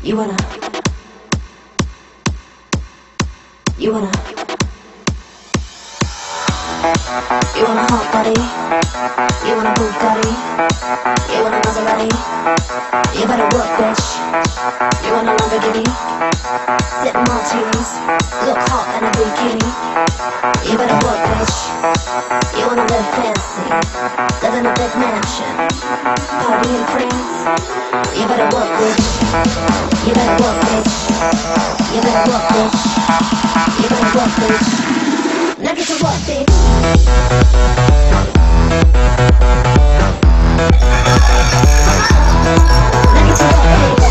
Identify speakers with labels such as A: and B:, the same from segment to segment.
A: You wanna, you wanna, you want a hot body, you want a Bugatti, you want a Maserati, you better work, bitch. You want a Lamborghini, sip martinis, look hot in a bikini. You better work, bitch. You wanna live fancy, live in a big mansion, party in France. You better work, bitch. You better work, bitch. You better work, bitch. You better work, bitch. Now get to work, bitch. Now get to work, bitch.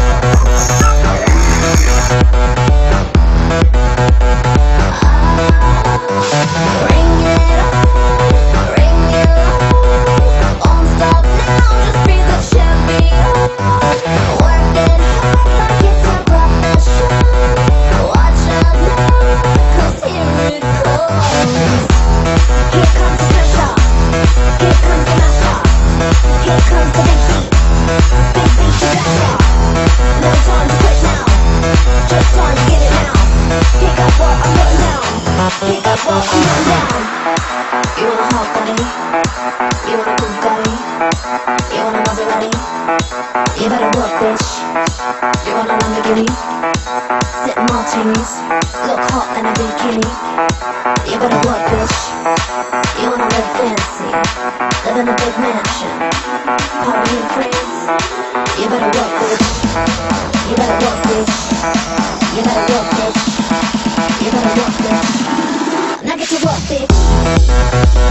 A: Ring it up, ring it up. Won't stop now, just be the champion. Work it hard like it's a profession. Watch out now, 'cause here it comes. Here comes the pressure, here comes the master, here comes the big beat to better. No time to quit now, just time to get it now. Pick up what I'm putting down, pick up what I'm putting down. You want a hot body, you want a Bugatti, you want a Maserati. You better work, bitch. You want a Lamborghini, sip martinis, look hot in a bikini. You better work, bitch. You wanna live fancy, live in a big mansion, party in France. You better work, bitch. You better work, bitch. You better work, bitch. You better work, bitch. Now get to work, bitch.